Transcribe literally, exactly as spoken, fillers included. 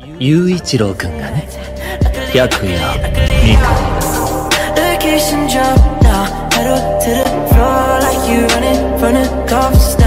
雄一郎くんがね、白夜を見かねます。 Location jump now, pedal to the floor like you running from the cops.